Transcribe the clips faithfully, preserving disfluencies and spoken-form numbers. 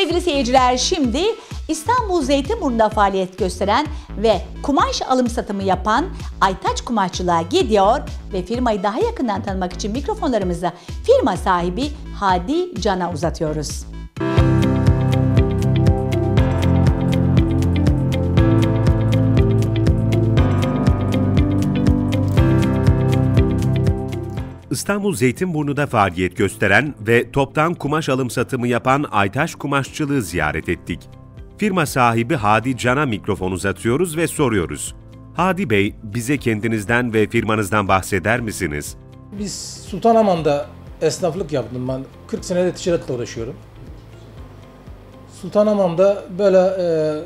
Sevgili seyirciler, şimdi İstanbul Zeytinburnu'nda faaliyet gösteren ve kumaş alım satımı yapan Aytaç Kumaşçılığa gidiyor ve firmayı daha yakından tanımak için mikrofonlarımızı firma sahibi Hadi Can'a uzatıyoruz. İstanbul Zeytinburnu'da faaliyet gösteren ve toptan kumaş alım satımı yapan Aytaç Kumaşçılığı ziyaret ettik. Firma sahibi Hadi Can'a mikrofon uzatıyoruz ve soruyoruz. Hadi Bey, bize kendinizden ve firmanızdan bahseder misiniz? Biz Sultanhamam'da esnaflık yaptım ben. kırk senedir ticaretle uğraşıyorum. Sultanhamam'da böyle e,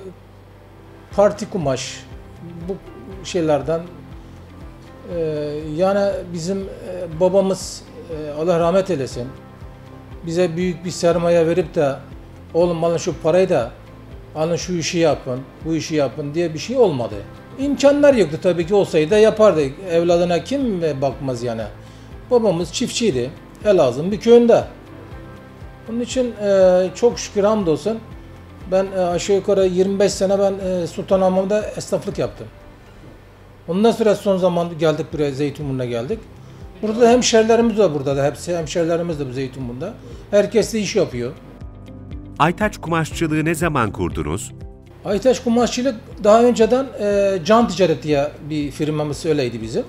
parti kumaş, bu şeylerden e, yani bizim e, babamız e, Allah rahmet eylesin bize büyük bir sermaye verip de oğlum alın şu parayı da alın şu işi yapın, bu işi yapın diye bir şey olmadı. İmkanlar yoktu, tabii ki olsaydı yapardı. Evladına kim bakmaz yani. Babamız çiftçiydi. Elazığ'ın bir köyünde. Onun için e, çok şükür hamdolsun ben e, aşağı yukarı yirmi beş sene ben e, Sultanhamam'da esnaflık yaptım. Ondan sonra son zaman geldik buraya, Zeytinburnu'na geldik. Burada da hemşerilerimiz var, burada da hepsi hemşerilerimiz de bu Zeytinburnu'nda. Herkes de iş yapıyor. Aytaç Kumaşçılığı ne zaman kurdunuz? Aytaç Kumaşçılık daha önceden e, Can Ticaret diye bir firmamız öyleydi bizim.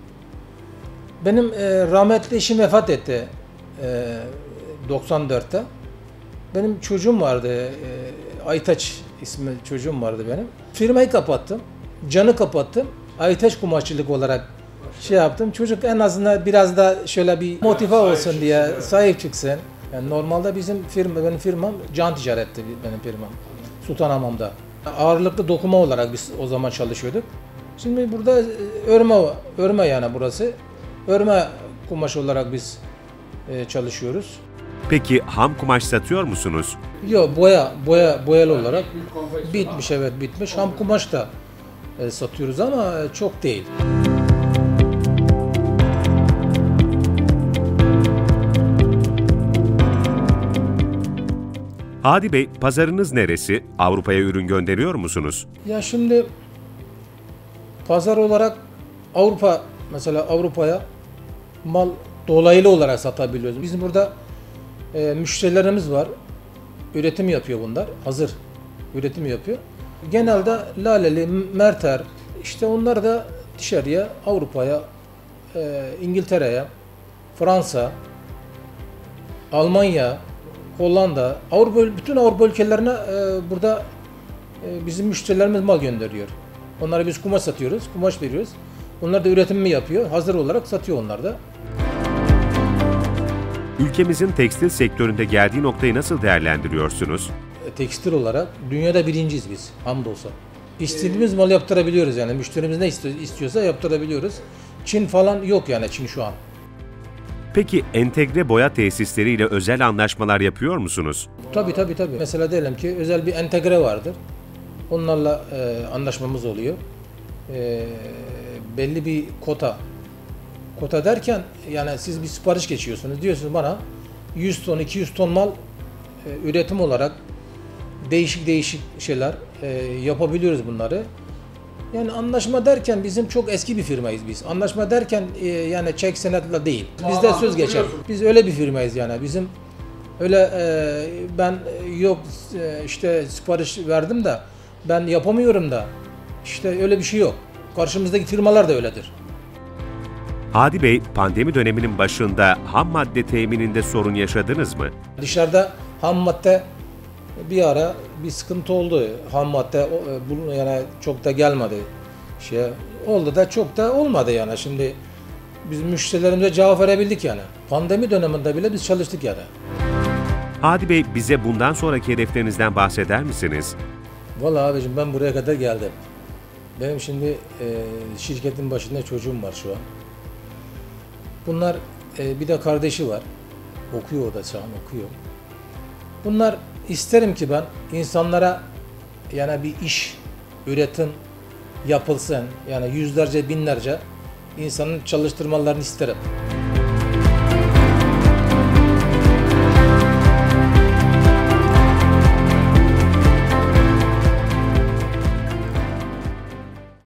Benim e, rahmetli eşim vefat etti e, doksan dörtte. Benim çocuğum vardı, e, Aytaç ismi çocuğum vardı benim. Firmayı kapattım, Can'ı kapattım. Aytaç Kumaşçılık olarak şey yaptım. Çocuk en azından biraz da şöyle bir motive olsun diye, sahip çıksın. Yani normalde bizim firma, benim firmam Can Ticaret'ti benim firmam. Sultanhamam'da. Ağırlıklı dokuma olarak biz o zaman çalışıyorduk. Şimdi burada örme, örme yani burası. Örme kumaş olarak biz e, çalışıyoruz. Peki ham kumaş satıyor musunuz? Yok, boya, boya, boyalı olarak bitmiş, evet bitmiş. Ham kumaş da e, satıyoruz ama çok değil. Hadi Bey, pazarınız neresi? Avrupa'ya ürün gönderiyor musunuz? Ya şimdi pazar olarak Avrupa, mesela Avrupa'ya mal dolaylı olarak satabiliyoruz. Bizim burada e, müşterilerimiz var. Üretim yapıyor bunlar. Hazır üretim yapıyor. Genelde Laleli, Merter, işte onlar da dışarıya, Avrupa'ya, e, İngiltere'ye, Fransa, Almanya, Hollanda, Avrupa, bütün Avrupa ülkelerine e, burada e, bizim müşterilerimiz mal gönderiyor. Onlara biz kumaş satıyoruz, kumaş veriyoruz. Onlar da üretimini yapıyor, hazır olarak satıyor onlar da. Ülkemizin tekstil sektöründe geldiği noktayı nasıl değerlendiriyorsunuz? E, tekstil olarak dünyada birinciyiz biz, hamdolsun. İstediğimiz mal yaptırabiliyoruz yani, müşterimiz ne istiyorsa yaptırabiliyoruz. Çin falan yok yani, Çin şu an. Peki entegre boya tesisleriyle özel anlaşmalar yapıyor musunuz? Tabii tabii tabii. Mesela diyelim ki özel bir entegre vardır. Onlarla e, anlaşmamız oluyor. E, belli bir kota. Kota derken yani siz bir sipariş geçiyorsunuz. Diyorsunuz bana yüz ton, iki yüz ton mal e, üretim olarak değişik değişik şeyler e, yapabiliyoruz bunları. Yani anlaşma derken bizim çok eski bir firmayız biz. Anlaşma derken e, yani çek senetle değil. Bizde söz geçer. Biz öyle bir firmayız yani. Bizim öyle e, ben yok e, işte sipariş verdim de ben yapamıyorum da işte öyle bir şey yok. Karşımızdaki firmalar da öyledir. Hadi Bey, pandemi döneminin başında ham madde temininde sorun yaşadınız mı? Dışarıda ham madde bir ara bir sıkıntı oldu. Ham madde yani çok da gelmedi. Şey oldu da çok da olmadı yani. Şimdi biz müşterilerimize cevap verebildik yani. Pandemi döneminde bile biz çalıştık yani. Hadi Bey, bize bundan sonraki hedeflerinizden bahseder misiniz? Vallahi abicim ben buraya kadar geldim. Benim şimdi e, şirketin başında çocuğum var şu an. Bunlar e, bir de kardeşi var. Okuyor o da şu an okuyor. Bunlar isterim ki ben insanlara yani bir iş, üretim yapılsın. Yani yüzlerce, binlerce insanın çalıştırmalarını isterim.